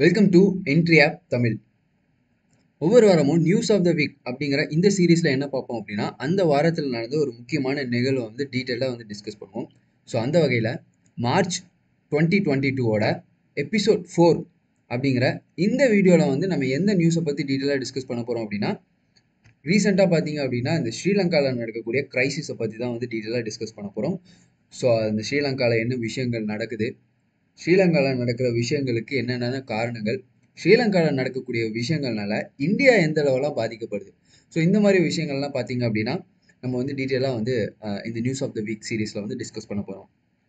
Welcome to Entri App Tamil. ஒவ்வொரு வாரமும் news of the week அப்படிங்கிற இந்த சீரீஸில் என்ன பார்ப்போம் அப்படின்னா அந்த வாரத்தில் நடந்த ஒரு முக்கியமான நிகழ்வை வந்து டீட்டெயிலாக வந்து டிஸ்கஸ் பண்ணுவோம். ஸோ அந்த வகையில் மார்ச் 2022ஓட எபிசோட் 4 அப்படிங்கிற இந்த வீடியோவில் வந்து நம்ம எந்த நியூஸை பற்றி டீட்டெயிலாக டிஸ்கஸ் பண்ண போகிறோம் அப்படின்னா ரீசெண்டாக பார்த்தீங்க அப்படின்னா இந்த ஸ்ரீலங்காவில் நடக்கக்கூடிய கிரைசிஸை பற்றி தான் வந்து டீட்டெயிலாக டிஸ்கஸ் பண்ண போகிறோம். ஸோ அந்த ஸ்ரீலங்காவில் என்ன விஷயங்கள் நடக்குது, ஸ்ரீலங்காவில் நடக்கிற விஷயங்களுக்கு என்னென்ன காரணங்கள், ஸ்ரீலங்காவில் நடக்கக்கூடிய விஷயங்கள்னால இந்தியா எந்த அளவுலாம் பாதிக்கப்படுது. ஸோ இந்த மாதிரி விஷயங்கள்லாம் பார்த்தீங்க அப்படின்னா நம்ம வந்து டீட்டெயிலாக வந்து இந்த நியூஸ் ஆஃப் த வீக் சீரீஸில் வந்து டிஸ்கஸ் பண்ண போகிறோம்.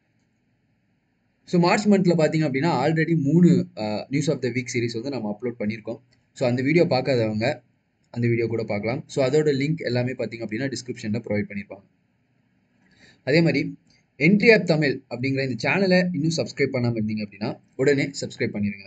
ஸோ மார்ச் மந்த்தில் பார்த்தீங்க அப்படின்னா already 3 news of the week series வந்து நம்ம அப்லோட் பண்ணியிருக்கோம். ஸோ அந்த வீடியோ பார்க்காதவங்க அந்த வீடியோ கூட பார்க்கலாம். ஸோ அதோட லிங்க் எல்லாமே பார்த்தீங்க அப்படின்னா டிஸ்கிரிப்ஷனில் ப்ரொவைட் பண்ணியிருப்பாங்க. அதே மாதிரி என்ட்ரி ஆப் தமிழ் அப்படிங்கிற இந்த சேனலை இன்னும் சப்ஸ்கிரைப் பண்ணாமல் இருந்தீங்க அப்படின்னா உடனே சப்ஸ்கிரைப் பண்ணிடுங்க.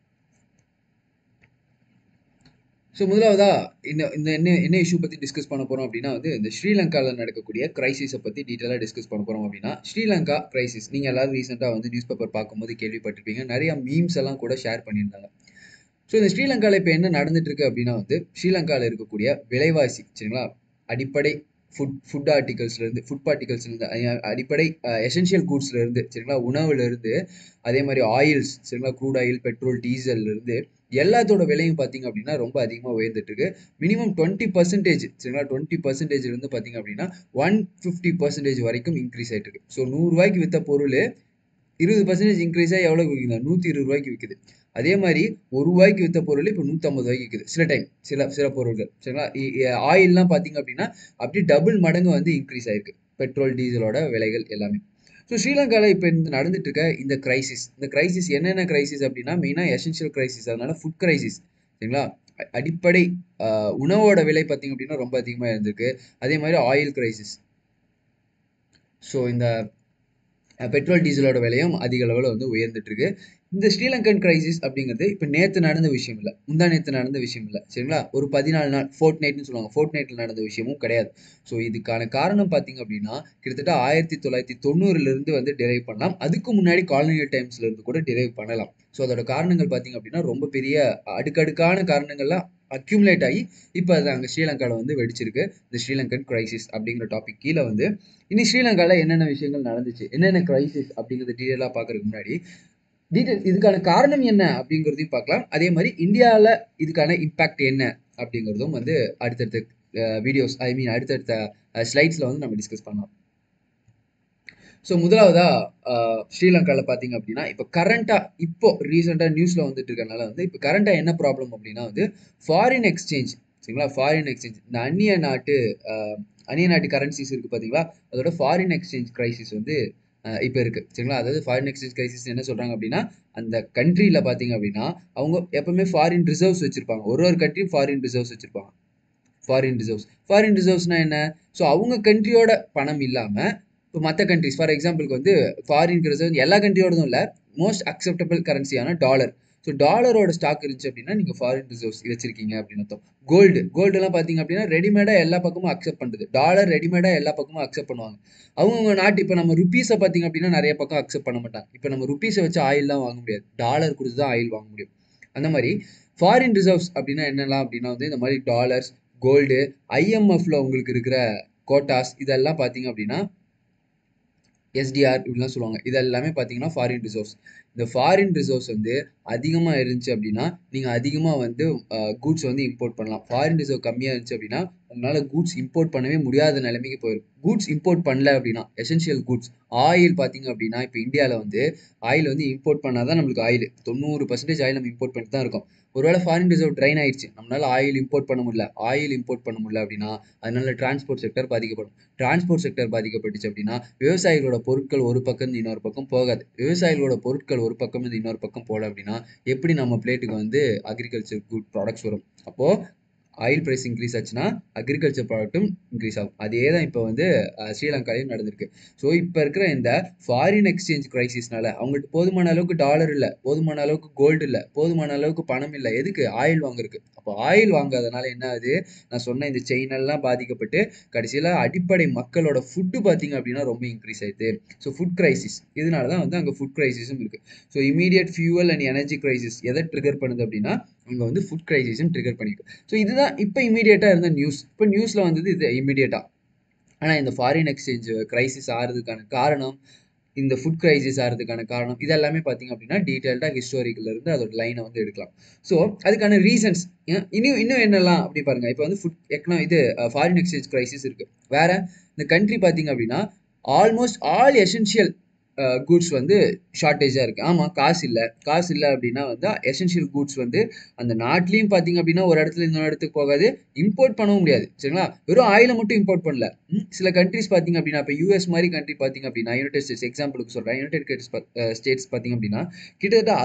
ஸோ முதலாவதா இந்த என்ன இஷ்யூ பற்றி டிஸ்கஸ் பண்ண போகிறோம் அப்படின்னா வந்து இந்த ஸ்ரீலங்காவில் நடக்கக்கூடிய கிரைசிஸை பற்றி டீட்டெயிலாக டிஸ்கஸ் பண்ண போகிறோம். அப்படின்னா ஸ்ரீலங்கா கிரைசிஸ் நீங்கள் எல்லாரும் ரீசெண்டாக வந்து நியூஸ் பேப்பர் பார்க்கும்போது கேள்விப்பட்டிருப்பீங்க. நிறைய மீம்ஸ் எல்லாம் கூட ஷேர் பண்ணியிருந்தாங்க. ஸோ இந்த ஸ்ரீலங்காவில் இப்போ என்ன நடந்துட்டு இருக்கு அப்படின்னா வந்து ஸ்ரீலங்காவில் இருக்கக்கூடிய விலைவாசி சரிங்களா, அடிப்படை ஃபுட் பார்ட்டிகல்ஸ்லேருந்து அடிப்படை எசென்ஷியல் கூட்ஸ்லேருந்து சரிங்களா, உணவுலேருந்து அதே மாதிரி ஆயில்ஸ் சரிங்களா, க்ரூட் ஆயில், பெட்ரோல், டீசல்லேருந்து எல்லாத்தோட விலையும் பார்த்தீங்க அப்படின்னா ரொம்ப அதிகமாக உயர்ந்துட்டு இருக்கு. மினிமம் 20% சரிங்களா, 20% பார்த்தீங்க அப்படின்னா 150% வரைக்கும் இன்க்ரீஸ் ஆகிட்டு இருக்கு. ஸோ 100 ரூபாய்க்கு விற்ற பொருள் 20% இன்க்ரீஸ் ஆகி எவ்வளோ விற்குது, 120 ரூபாய்க்கு விற்குது. அதே மாதிரி 1 ரூபாய்க்கு விற்ற பொருள் இப்போ 150 ரூபாய்க்கு விற்குது. சில டைம் சில பொருட்கள் சரிங்களா. ஆயில்லாம் பார்த்தீங்க அப்படின்னா அப்படி டபுள் மடங்கு வந்து இன்க்ரீஸ் ஆயிருக்கு, பெட்ரோல் டீசலோட விலைகள் எல்லாமே. ஸோ ஸ்ரீலங்காவில் இப்போ இந்த நடந்துட்டு இருக்க இந்த கிரைசிஸ் என்னென்ன கிரைசிஸ் அப்படின்னா மெயினாக எசென்ஷியல் கிரைசிஸ், அதனால ஃபுட் கிரைசிஸ் சரிங்களா. அடிப்படை உணவோட விலை பார்த்தீங்க அப்படின்னா ரொம்ப அதிகமாக இருந்திருக்கு. அதே மாதிரி ஆயில் கிரைசிஸ். ஸோ இந்த பெட்ரோல் டீசலோட விலையும் அதிக அளவில் வந்து உயர்ந்துட்டு இருக்கு. இந்த ஸ்ரீலங்கன் கிரைசிஸ் அப்படிங்கிறது இப்போ நேற்று நடந்த விஷயம் இல்லை, முந்தா நேற்று நடந்த விஷயம் இல்லை சரிங்களா. ஒரு 14 நாள் ஃபோர்ட் நைட்னு சொல்லுவாங்க, ஃபோர்ட் நைட்டில் நடந்த விஷயமும் கிடையாது. ஸோ இதுக்கான காரணம் பார்த்தீங்க அப்படின்னா கிட்டத்தட்ட 1990 வந்து டிரைவ் பண்ணலாம். அதுக்கு முன்னாடி காலனியல் டைம்ஸ்ல இருந்து கூட டிரைவ் பண்ணலாம். ஸோ அதோட காரணங்கள் பார்த்தீங்க அப்படின்னா ரொம்ப பெரிய அடுக்கடுக்கான காரணங்கள்லாம் அக்யூமுலேட் ஆகி இப்போ அது அங்கே ஸ்ரீலங்காவில் வந்து வெடிச்சிருக்கு. இந்த ஸ்ரீலங்கன் கிரைசிஸ் அப்படிங்கிற டாபிக் கீழே வந்து இனி ஸ்ரீலங்காவில் என்னென்ன விஷயங்கள் நடந்துச்சு, என்னென்ன கிரைசிஸ் அப்படிங்கிறது டீட்டெயிலாக பார்க்கறதுக்கு முன்னாடி இதுக்கான காரணம் என்ன அப்படிங்கிறதையும் பார்க்கலாம். அதே மாதிரி இந்தியாவில் இதுக்கான இம்பாக்ட் என்ன அப்படிங்கிறதும் வந்து அடுத்தடுத்த வீடியோஸ் அடுத்தடுத்த ஸ்லைட்ஸில் வந்து நம்ம டிஸ்கஸ் பண்ணலாம். ஸோ முதலாவதா ஸ்ரீலங்காவில் பார்த்தீங்க அப்படின்னா இப்போ ரீசெண்டாக நியூஸில் வந்துட்டு இருக்கனால வந்து இப்போ கரண்டாக என்ன ப்ராப்ளம் அப்படின்னா வந்து ஃபாரின் எக்ஸ்சேஞ்ச் சரிங்களா. ஃபாரின் எக்ஸ்சேஞ்ச் இந்த அந்நிய நாட்டு கரன்சிஸ் இருக்குது பார்த்தீங்களா, அதோட ஃபாரின் எக்ஸ்சேஞ்ச் கிரைசிஸ் வந்து இப்போ இருக்குது சரிங்களா. அதாவது ஃபாரின் எக்ஸ்சேஞ்ச் கிரைசிஸ் என்ன சொல்கிறாங்க அப்படின்னா அந்த கண்ட்ரியில் பார்த்தீங்க அப்படின்னா அவங்க எப்பவுமே ஃபாரின் ரிசர்வ்ஸ் வச்சுருப்பாங்க. ஒரு கண்ட்ரியும் ஃபாரின் ரிசர்வ்ஸ் வச்சுருப்பாங்க. ஃபாரின் ரிசர்வ்ஸ்னால் என்ன, ஸோ அவங்க கண்ட்ரியோட பணம் இல்லாமல் இப்போ மற்ற கண்ட்ரிஸ் ஃபார் எக்ஸாம்பிளுக்கு வந்து ஃபாரின் ரிசர்வ் எல்லா கண்ட்ரியோடதும் இல்லை, மோஸ்ட் அக்செப்டபிள் கரன்சியான டாலர். ஸோ டாலரோட ஸ்டாக் இருந்துச்சு அப்படின்னா நீங்கள் ஃபாரின் ரிசர்வ்ஸ் வச்சிருக்கீங்க அப்படின்னு அர்த்தம். கோல்டுலாம் பார்த்தீங்க அப்படின்னா ரெடிமேடாக எல்லா பக்கமும் அக்செப்ட் பண்ணுறது. டாலர் ரெடிமேடாக எல்லா பக்கமும் அக்செப்ட் பண்ணுவாங்க. அவங்க நாட்டு இப்போ நம்ம ருப்பீஸை பார்த்தீங்க அப்படின்னா நிறைய பக்கம் அக்செப்ட் பண்ண மாட்டாங்க. இப்போ நம்ம ருப்பீஸை வச்சு ஆயில்லாம் வாங்க முடியாது, டாலர் கொடுத்து தான் ஆயில் வாங்க முடியும். அந்த மாதிரி ஃபாரின் ரிசர்வ்ஸ் அப்படின்னா என்னெல்லாம் அப்படின்னா வந்து இந்த மாதிரி டாலர்ஸ், கோல்டு, ஐஎம்எஃப்ல உங்களுக்கு இருக்கிற கோட்டாஸ் இதெல்லாம் பார்த்தீங்க அப்படின்னா எஸ்டிஆர் இப்படிலாம் சொல்லுவாங்க. இது எல்லாமே பார்த்தீங்கன்னா ஃபாரின் ரிசர்வ்ஸ். இந்த ஃபாரின் ரிசர்வ்ஸ் வந்து அதிகமாக இருந்துச்சு அப்படின்னா நீங்கள் அதிகமாக வந்து கூட்ஸ் வந்து இம்போர்ட் பண்ணலாம். ஃபாரின் ரிசர்வ் கம்மியாக இருந்துச்சு அப்படின்னா உங்களால் கூட்ஸ் இம்போர்ட் பண்ணவே முடியாத நிலைமைக்கு போயிடும். கூட்ஸ் இம்போர்ட் பண்ணல அப்படின்னா எசென்ஷியல் கூட்ஸ் ஆயில் பார்த்தீங்க அப்படின்னா இப்போ இந்தியாவில் வந்து ஆயில் வந்து இம்போர்ட் பண்ணால் தான் நம்மளுக்கு ஆயில் 90% ஆயில் நம்ம இம்போர்ட் பண்ணிட்டு தான் இருக்கோம். ஒருவேளை ஃபாரின் ரிசர்வ் ட்ரைன் ஆயிடுச்சு, நம்மளால ஆயில் இம்போர்ட் பண்ண முடியல அப்படின்னா அதனால டிரான்ஸ்போர்ட் செக்டர் பாதிக்கப்படும். டிரான்ஸ்போர்ட் செக்டர் பாதிக்கப்பட்டுச்சு அப்படின்னா விவசாயிகளோட பொருட்கள் ஒரு பக்கம் இன்னொரு பக்கம் போகாது. விவசாயிகளோட பொருட்கள் ஒரு பக்கம் இன்னொரு பக்கம் போகல அப்படின்னா எப்படி நம்ம பிளேட்டுக்கு வந்து அக்ரிகல்ச்சர் குட் ப்ராடக்ட்ஸ் வரும். அப்போது ஆயில் பிரைஸ் இன்க்ரீஸ் ஆச்சுன்னா அக்ரிகல்ச்சர் ப்ராடக்ட்டும் இன்க்ரீஸ் ஆகும். அதே தான் இப்போ வந்து ஸ்ரீலங்காலையும் நடந்திருக்கு. ஸோ இப்போ இருக்கிற இந்த ஃபாரின் எக்ஸ்சேஞ்ச் கிரைசிஸ்னால அவங்கள்ட்ட போதுமான அளவுக்கு டாலர் இல்லை, போதுமான அளவுக்கு கோல்டு இல்லை, போதுமான அளவுக்கு பணம் இல்லை. எதுக்கு? ஆயில் வாங்குறதுக்கு. அப்போ ஆயில் வாங்காதனால என்ன ஆகுது? நான் சொன்ன இந்த செயினெல்லாம் பாதிக்கப்பட்டு கடைசியில் அடிப்படை மக்களோட ஃபுட்டு பார்த்தீங்க அப்படின்னா ரொம்ப இன்க்ரீஸ் ஆயிடுது. ஸோ ஃபுட் கிரைசிஸ், இதனால தான் வந்து அங்கே ஃபுட் கிரைசிஸும் இருக்குது. So immediate fuel and energy crisis எதை ட்ரிகர் பண்ணுது அப்படின்னா அங்கே வந்து ஃபுட் கிரைசிஸும் ட்ரிகர் பண்ணிருக்கு. ஸோ இதுதான் இப்போ இமீடியட்டாக இருந்த நியூஸ். இப்போ நியூஸில் வந்தது இது இமீடியட்டாக. ஆனால் இந்த ஃபாரின் எக்ஸ்சேஞ்ச் கிரைசிஸ் ஆகிறதுக்கான காரணம், இந்த ஃபுட் கிரைசிஸ் ஆகிறதுக்கான காரணம், இது எல்லாமே பார்த்தீங்க அப்படின்னா டீட்டெயில்டாக ஹிஸ்டாரிக்கல் இருந்து அதோட லைனை வந்து எடுக்கலாம். ஸோ அதுக்கான ரீசன்ஸ் இன்னும் என்னெல்லாம் அப்படி பாருங்க. இப்போ வந்து இது ஃபாரின் எக்ஸ்சேஞ்ச் கிரைசிஸ் இருக்கு. வேற இந்த கண்ட்ரி பார்த்தீங்க அப்படின்னா ஆல்மோஸ்ட் ஆல் எசென்ஷியல் கூட்ஸ் வந்து ஷார்ட்டேஜாக இருக்குது. ஆமாம், காசு இல்லை அப்படின்னா வந்து எசென்ஷியல் கூட்ஸ் வந்து அந்த நாட்டிலையும் பார்த்தீங்க அப்படின்னா ஒரு இடத்துல இன்னொரு இடத்துக்கு போகாது, இம்போர்ட் பண்ணவும் முடியாது. சரிங்களா? வெறும் ஆயிலை மட்டும் இம்போர்ட் பண்ணல. சில கண்ட்ரிஸ் பார்த்தீங்க அப்படின்னா இப்போ யூஎஸ் மாதிரி கண்ட்ரி பார்த்தீங்க அப்படின்னா, யுனைடெட் ஸ்டேட்ஸ் எக்ஸாம்பிளுக்கு சொல்கிறேன், யுனைடெட் ஸ்டேட்ஸ் பார்த்தீங்க அப்படின்னா கிட்டத்தட்ட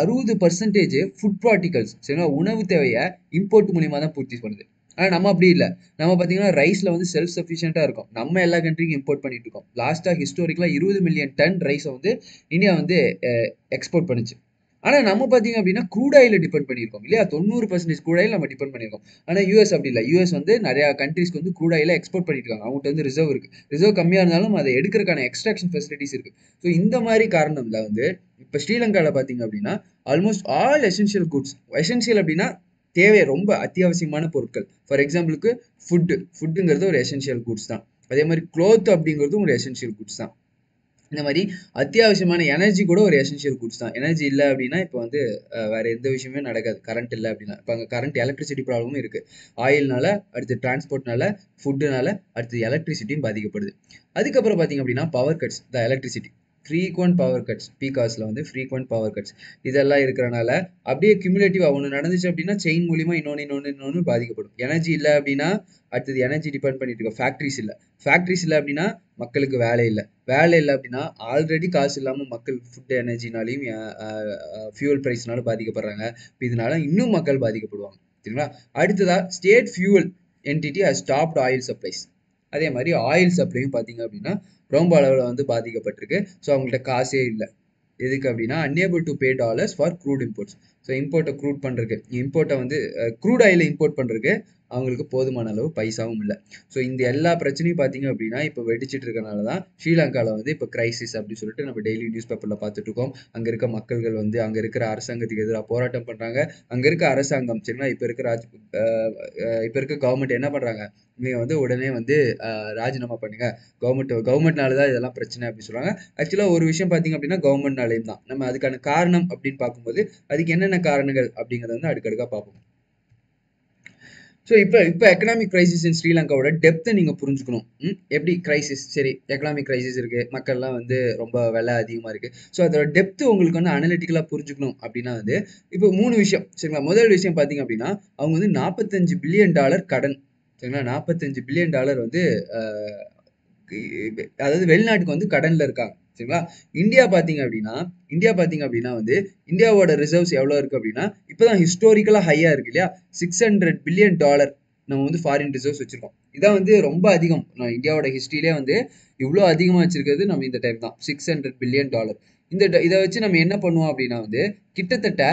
60% ஃபுட் பார்ட்டிகல்ஸ், சரிங்களா, உணவு தேவையை இம்போர்ட் மூலியமாக தான் பூர்த்தி பண்ணுது. ஆனால் நம்ம அப்படி இல்லை. நம்ம பார்த்தீங்கன்னா ரைஸில் வந்து செல்ஃப் சஃபிஷியண்ட்டாக இருக்கும். நம்ம எல்லா கண்ட்ரிக்கும் இம்போர்ட் பண்ணிட்டு இருக்கோம். லாஸ்ட்டாக ஹிஸ்டோரிக்கலாக 20 மில்லியன் டன் ரைஸை வந்து இந்தியா வந்து எக்ஸ்போர்ட் பண்ணுச்சு. ஆனால் நம்ம பார்த்தீங்க அப்படின்னா க்ரூட் ஆயில டிபெண்ட் பண்ணியிருக்கோம் இல்லையா? 90% க்ரூட் ஆயில் நம்ம டிபெண்ட் பண்ணியிருக்கோம். ஆனால் யூஎஸ் அப்படி இல்லை. யூஎஸ் வந்து நிறையா கண்ட்ரிஸ்க்கு வந்து க்ரூட் ஆயில எக்ஸ்போர்ட் பண்ணிட்டு இருக்காங்க. அவங்கள்ட்ட வந்து ரிசர்வ் இருக்குது. ரிசர்வ் கம்மியாக இருந்தாலும் அதை எடுக்கிறதுக்கான எக்ஸ்ட்ராக்ஷன் ஃபெசிலிட்டிஸ் இருக்குது. ஸோ இந்த மாதிரி காரணம்ல வந்து இப்போ ஸ்ரீலங்காவில் பார்த்தீங்க அப்படின்னா almost all essential goods, essential அப்படின்னா தேவை, ரொம்ப அத்தியாவசியமான பொருட்கள். ஃபார் எக்ஸாம்பிளுக்கு ஃபுட்டுங்கிறது ஒரு எசென்ஷியல் குட்ஸ் தான். அதே மாதிரி க்ளோத் அப்படிங்கிறதும் ஒரு எசென்ஷியல் குட்ஸ் தான். இந்த மாதிரி அத்தியாவசியமான எனர்ஜி கூட ஒரு எசென்ஷியல் குட்ஸ் தான். எனர்ஜி இல்லை அப்படின்னா இப்போ வந்து வேற எந்த விஷயமே நடக்காது. கரண்ட் இல்லை அப்படின்னா இப்போ அங்கே கரண்ட் எலக்ட்ரிசிட்டி ப்ராப்ளமும் இருக்குது. ஆயில்னால, அடுத்து டிரான்ஸ்போர்ட்னால, ஃபுட்டுனால, அடுத்து எலக்ட்ரிசிட்டியும் பாதிக்கப்படுது. அதுக்கப்புறம் பார்த்தீங்க அப்படின்னா power cuts, the electricity frequent power cuts, because வந்து ஃப்ரீக்வெண்ட் பவர் கட்ஸ் இதெல்லாம் இருக்கிறனால அப்படியே கியூமுலேட்டிவாக ஒன்று நடந்துச்சு அப்படின்னா செயின் மூலிமா இன்னொன்று பாதிக்கப்படும். எனர்ஜி இல்லை அப்படின்னா அடுத்தது எனர்ஜி டிபெண்ட் பண்ணிட்டு இருக்கோம். ஃபேக்ட்ரிஸ் இல்லை அப்படின்னா மக்களுக்கு வேலை இல்லை அப்படின்னா ஆல்ரெடி காசு இல்லாமல் மக்கள் ஃபுட் எனர்ஜினாலையும் ஃபியூவல் ப்ரைஸ்னாலும் பாதிக்கப்படுறாங்க. இதனால இன்னும் மக்கள் பாதிக்கப்படுவாங்க. சரிங்களா? அடுத்ததா state fuel entity has stopped oil supplies. அதே மாதிரி ஆயில் சப்ளையும் பார்த்தீங்க அப்படின்னா ரொம்ப அளவில் வந்து பாதிக்கப்பட்டிருக்கு. ஸோ அவங்கள்ட்ட காசே இல்லை. எதுக்கு அப்படின்னா unable to pay dollars for crude imports. So இம்போர்ட்டை க்ரூட் ஆயிலை இம்போர்ட் பண்ணுறதுக்கு அவங்களுக்கு போதுமான அளவு பைசாவும் இல்லை. ஸோ இந்த எல்லா பிரச்சனையும் பார்த்தீங்க அப்படின்னா இப்போ வெடிச்சிட்டு இருக்கனால தான் ஸ்ரீலங்காவில் வந்து இப்போ கிரைசிஸ் அப்படின்னு சொல்லிட்டு நம்ம டெய்லி நியூஸ் பேப்பரில் பார்த்துட்டு இருக்கோம். அங்கே இருக்க மக்கள்கள் வந்து அங்கே இருக்கிற அரசாங்கத்துக்கு எதிராக போராட்டம் பண்ணுறாங்க. அங்கே இருக்க அரசாங்கம், சரிங்களா, இப்போ இருக்க கவர்மெண்ட் என்ன பண்ணுறாங்க? நீங்கள் வந்து உடனே வந்து ராஜினாமா பண்ணுங்க, கவர்மெண்ட்னால தான் இதெல்லாம் பிரச்சனை அப்படின்னு சொல்கிறாங்க. ஆக்சுவலாக ஒரு விஷயம் பார்த்தீங்க அப்படின்னா கவர்மெண்ட்னாலேயும் தான். நம்ம அதுக்கான காரணம் அப்படின்னு பார்க்கும்போது அதுக்கு என்னென்ன காரணங்கள் அப்படிங்கிறத வந்து அடுக்கடுக்காக பார்ப்போம். ஸோ இப்போ எக்கனாமிக் கிரைசிஸ் இன் ஸ்ரீலங்காவோட டெப்த்தை நீங்கள் புரிஞ்சுக்கணும். எப்படி கிரைசிஸ், சரி எக்கனாமிக் கிரைசிஸ் இருக்குது, மக்கள்லாம் வந்து ரொம்ப விலை அதிகமாக இருக்குது. ஸோ அதோட டெப்த்து உங்களுக்கு வந்து அனலிட்டிக்கலாக புரிஞ்சுக்கணும் அப்படின்னா வந்து இப்போ 3 விஷயம், சரிங்களா. முதல் விஷயம் பார்த்தீங்க அப்படின்னா அவங்க வந்து $45 பில்லியன் கடன், சரிங்களா. $45 பில்லியன் வந்து அதாவது வெளிநாட்டுக்கு வந்து கடனில் இருக்காங்க. சரிங்களா? இந்தியா பார்த்தீங்க அப்படின்னா வந்து இந்தியாவோட ரிசர்வ்ஸ் எவ்வளோ இருக்குது அப்படின்னா இப்போதான் ஹிஸ்டோரிக்கலாக ஹையாக இருக்கு இல்லையா? $600 பில்லியன் நம்ம வந்து ஃபாரின் ரிசர்வ்ஸ் வச்சுருக்கோம். இதான் வந்து ரொம்ப அதிகம். இந்தியாவோட ஹிஸ்ட்ரியிலே வந்து இவ்வளோ அதிகமாக வச்சிருக்கிறது நம்ம இந்த டைம் தான். $600 பில்லியன். இதை வச்சு நம்ம என்ன பண்ணுவோம் அப்படின்னா வந்து கிட்டத்தட்ட